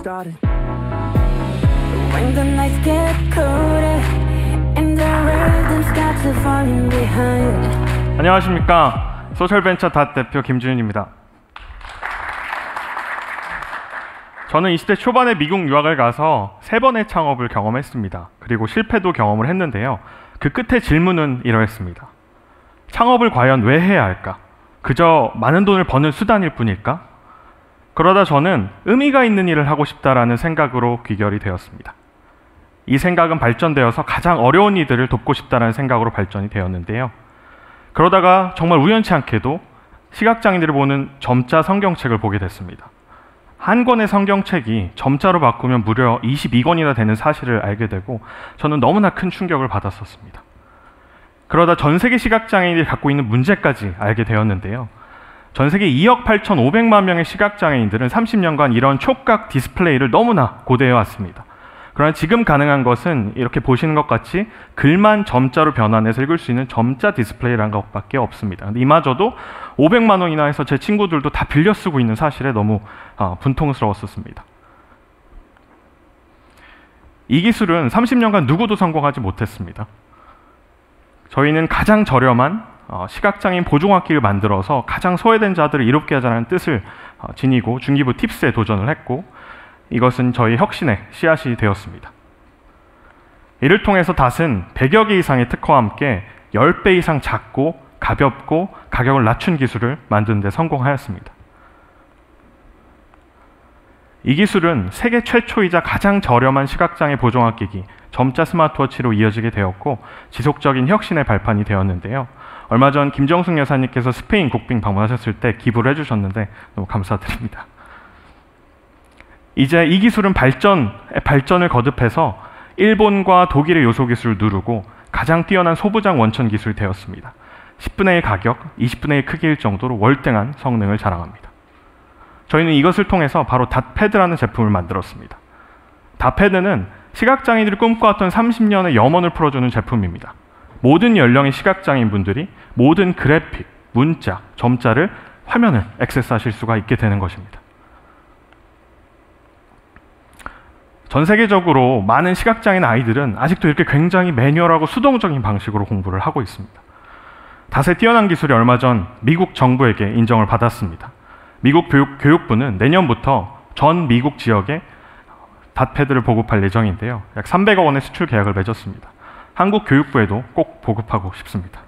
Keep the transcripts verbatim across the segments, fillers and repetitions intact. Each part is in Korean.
started. When the nights get colder and the rhythm starts to falling behind. 안녕하십니까. 소셜벤처닷 대표 김준윤입니다. 저는 이십 대 초반에 미국 유학을 가서 세 번의 창업을 경험했습니다. 그리고 실패도 경험을 했는데요. 그 끝에 질문은 이러했습니다. 창업을 과연 왜 해야 할까? 그저 많은 돈을 버는 수단일 뿐일까? 그러다 저는 의미가 있는 일을 하고 싶다라는 생각으로 귀결이 되었습니다. 이 생각은 발전되어서 가장 어려운 이들을 돕고 싶다라는 생각으로 발전이 되었는데요. 그러다가 정말 우연치 않게도 시각장애인들을 보는 점자 성경책을 보게 됐습니다. 한 권의 성경책이 점자로 바꾸면 무려 이십이 권이나 되는 사실을 알게 되고 저는 너무나 큰 충격을 받았었습니다. 그러다 전 세계 시각장애인들이 갖고 있는 문제까지 알게 되었는데요. 전 세계 이억 팔천오백만 명의 시각장애인들은 삼십 년간 이런 촉각 디스플레이를 너무나 고대해 왔습니다. 그러나 지금 가능한 것은 이렇게 보시는 것 같이 글만 점자로 변환해서 읽을 수 있는 점자 디스플레이라는 것밖에 없습니다. 근데 이마저도 오백만 원이나 해서 제 친구들도 다 빌려 쓰고 있는 사실에 너무 어, 분통스러웠었습니다. 이 기술은 삼십 년간 누구도 성공하지 못했습니다. 저희는 가장 저렴한 어, 시각장애인 보종학기를 만들어서 가장 소외된 자들을 이롭게 하자는 뜻을 어, 지니고 중기부 팁스에 도전을 했고 이것은 저희 혁신의 씨앗이 되었습니다. 이를 통해서 닷은 백여 개 이상의 특허와 함께 십 배 이상 작고 가볍고 가격을 낮춘 기술을 만드는 데 성공하였습니다. 이 기술은 세계 최초이자 가장 저렴한 시각장애 보종학기기 점자 스마트워치로 이어지게 되었고 지속적인 혁신의 발판이 되었는데요. 얼마 전 김정숙 여사님께서 스페인 국빈 방문하셨을 때 기부를 해주셨는데 너무 감사드립니다. 이제 이 기술은 발전, 발전을 거듭해서 일본과 독일의 요소 기술을 누르고 가장 뛰어난 소부장 원천 기술이 되었습니다. 십분의 일 가격, 이십분의 일 크기일 정도로 월등한 성능을 자랑합니다. 저희는 이것을 통해서 바로 닷패드라는 제품을 만들었습니다. 닷패드는 시각장애인들이 꿈꿔왔던 삼십 년의 염원을 풀어주는 제품입니다. 모든 연령의 시각장애인 분들이 모든 그래픽, 문자, 점자를 화면을 액세스하실 수가 있게 되는 것입니다. 전 세계적으로 많은 시각장애인 아이들은 아직도 이렇게 굉장히 매뉴얼하고 수동적인 방식으로 공부를 하고 있습니다. 닷의 뛰어난 기술이 얼마 전 미국 정부에게 인정을 받았습니다. 미국 교육, 교육부는 내년부터 전 미국 지역에 닷패드를 보급할 예정인데요. 약 삼백억 원의 수출 계약을 맺었습니다. 한국 교육부에도 꼭 보급하고 싶습니다.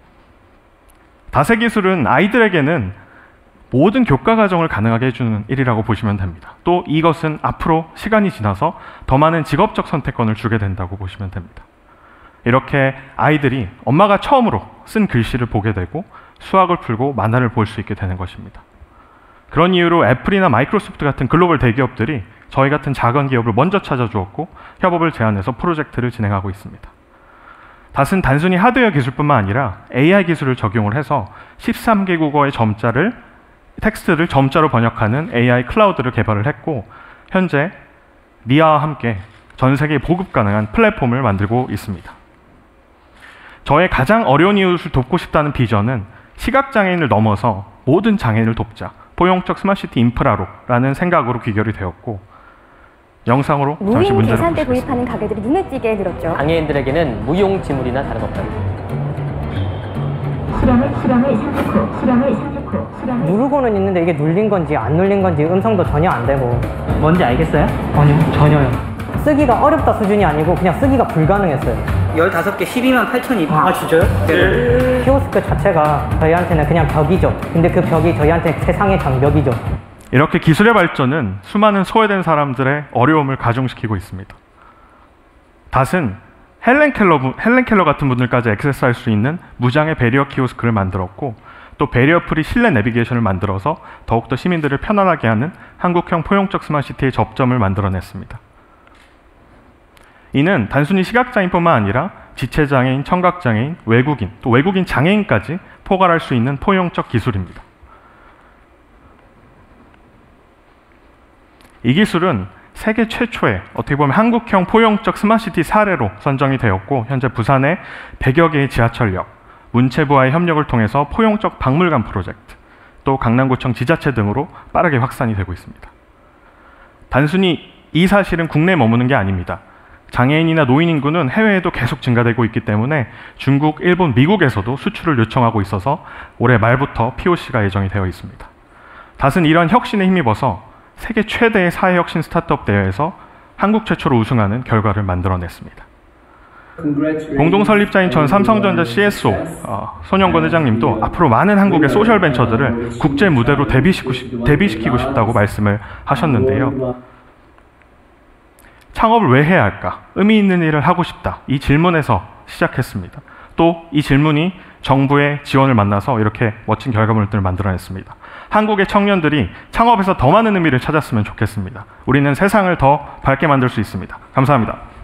닷의 기술은 아이들에게는 모든 교과 과정을 가능하게 해주는 일이라고 보시면 됩니다. 또 이것은 앞으로 시간이 지나서 더 많은 직업적 선택권을 주게 된다고 보시면 됩니다. 이렇게 아이들이 엄마가 처음으로 쓴 글씨를 보게 되고 수학을 풀고 만화를 볼 수 있게 되는 것입니다. 그런 이유로 애플이나 마이크로소프트 같은 글로벌 대기업들이 저희 같은 작은 기업을 먼저 찾아주었고 협업을 제안해서 프로젝트를 진행하고 있습니다. 닷은 단순히 하드웨어 기술뿐만 아니라 에이아이 기술을 적용을 해서 십삼 개 국어의 점자를 텍스트를 점자로 번역하는 에이아이 클라우드를 개발을 했고 현재 미아와 함께 전 세계에 보급 가능한 플랫폼을 만들고 있습니다. 저의 가장 어려운 이웃을 돕고 싶다는 비전은 시각장애인을 넘어서 모든 장애인을 돕자 포용적 스마트시티 인프라로 라는 생각으로 귀결이 되었고 영상으로 잠시 무인 문제를 계산대 보시겠습니다. 도입하는 가게들이 눈에 띄게 늘었죠. 장애인들에게는 무용지물이나 다름없다. 수량을 수량을 삼십 호, 수량을 삼십 호, 수량을 누르고는 있는데 이게 눌린 건지 안 눌린 건지 음성도 전혀 안 되고. 뭔지 알겠어요? 아니요, 전혀요. 쓰기가 어렵다 수준이 아니고 그냥 쓰기가 불가능했어요. 열다섯 개 십이만 팔천이백. 아 진짜요? 네. 키오스크 자체가 저희한테는 그냥 벽이죠. 근데 그 벽이 저희한테는 세상의 장벽이죠. 이렇게 기술의 발전은 수많은 소외된 사람들의 어려움을 가중시키고 있습니다. 닷은 헬렌 켈러, 헬렌 켈러 같은 분들까지 액세스할 수 있는 무장의 배리어 키오스크를 만들었고 또 배리어 프리 실내 내비게이션을 만들어서 더욱더 시민들을 편안하게 하는 한국형 포용적 스마트시티의 접점을 만들어냈습니다. 이는 단순히 시각장애인뿐만 아니라 지체장애인, 청각장애인, 외국인, 또 외국인 장애인까지 포괄할 수 있는 포용적 기술입니다. 이 기술은 세계 최초의 어떻게 보면 한국형 포용적 스마트시티 사례로 선정이 되었고 현재 부산의 백여 개의 지하철역, 문체부와의 협력을 통해서 포용적 박물관 프로젝트, 또 강남구청 지자체 등으로 빠르게 확산이 되고 있습니다. 단순히 이 사실은 국내에 머무는 게 아닙니다. 장애인이나 노인 인구는 해외에도 계속 증가되고 있기 때문에 중국, 일본, 미국에서도 수출을 요청하고 있어서 올해 말부터 피오씨가 예정이 되어 있습니다. 닷은 이런 혁신에 힘입어서 세계 최대의 사회혁신 스타트업 대회에서 한국 최초로 우승하는 결과를 만들어냈습니다. 공동 설립자인 전 삼성전자 씨에스오 어, 손영건 회장님도 앞으로 많은 한국의 소셜 벤처들을 국제 무대로 데뷔시키고, 싶, 데뷔시키고 싶다고 말씀을 하셨는데요. 창업을 왜 해야 할까? 의미 있는 일을 하고 싶다. 이 질문에서 시작했습니다. 또 이 질문이 정부의 지원을 만나서 이렇게 멋진 결과물들을 만들어냈습니다. 한국의 청년들이 창업에서 더 많은 의미를 찾았으면 좋겠습니다. 우리는 세상을 더 밝게 만들 수 있습니다. 감사합니다.